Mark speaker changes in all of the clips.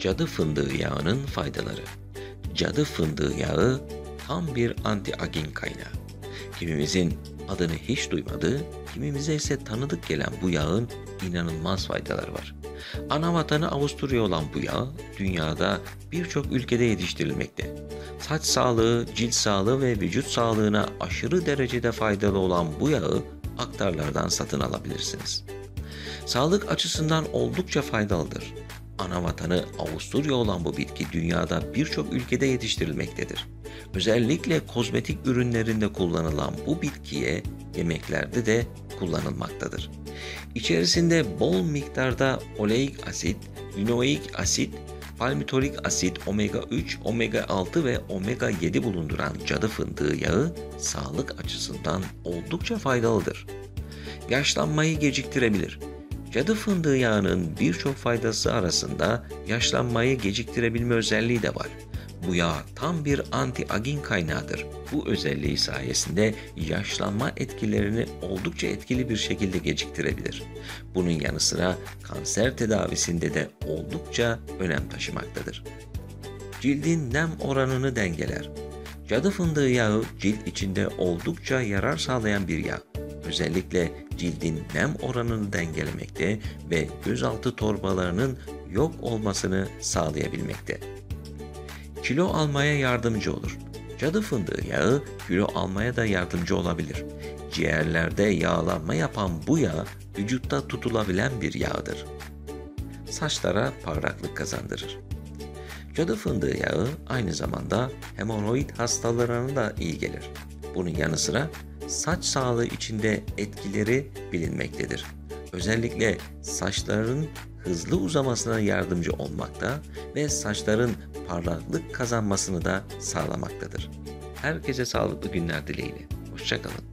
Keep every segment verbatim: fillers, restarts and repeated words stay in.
Speaker 1: Cadı fındığı yağının faydaları. Cadı fındığı yağı tam bir anti-aging kaynağı. Kimimizin adını hiç duymadığı, kimimize ise tanıdık gelen bu yağın inanılmaz faydaları var. Ana vatanı Avusturya olan bu yağ, dünyada birçok ülkede yetiştirilmekte. Saç sağlığı, cilt sağlığı ve vücut sağlığına aşırı derecede faydalı olan bu yağı aktarlardan satın alabilirsiniz. Sağlık açısından oldukça faydalıdır. Ana vatanı Avusturya olan bu bitki dünyada birçok ülkede yetiştirilmektedir. Özellikle kozmetik ürünlerinde kullanılan bu bitkiye yemeklerde de kullanılmaktadır. İçerisinde bol miktarda oleik asit, linoik asit, palmitolik asit, omega üç, omega altı ve omega yedi bulunduran cadı fındığı yağı sağlık açısından oldukça faydalıdır. Yaşlanmayı geciktirebilir. Cadı fındığı yağının birçok faydası arasında yaşlanmayı geciktirebilme özelliği de var. Bu yağ tam bir anti-aging kaynağıdır. Bu özelliği sayesinde yaşlanma etkilerini oldukça etkili bir şekilde geciktirebilir. Bunun yanı sıra kanser tedavisinde de oldukça önem taşımaktadır. Cildin nem oranını dengeler. Cadı fındığı yağı cilt içinde oldukça yarar sağlayan bir yağ. Özellikle cildin nem oranını dengelemekte ve gözaltı torbalarının yok olmasını sağlayabilmekte. Kilo almaya yardımcı olur. Cadı fındığı yağı kilo almaya da yardımcı olabilir. Ciğerlerde yağlanma yapan bu yağ vücutta tutulabilen bir yağdır. Saçlara parlaklık kazandırır. Cadı fındığı yağı aynı zamanda hemoroid hastalarına da iyi gelir. Bunun yanı sıra saç sağlığı içinde etkileri bilinmektedir. Özellikle saçların hızlı uzamasına yardımcı olmakta ve saçların parlaklık kazanmasını da sağlamaktadır. Herkese sağlıklı günler dileğiyle. Hoşça kalın.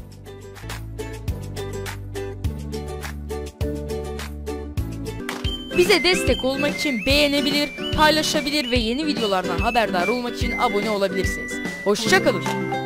Speaker 2: Bize destek olmak için beğenebilir, paylaşabilir ve yeni videolardan haberdar olmak için abone olabilirsiniz. Hoşça kalın.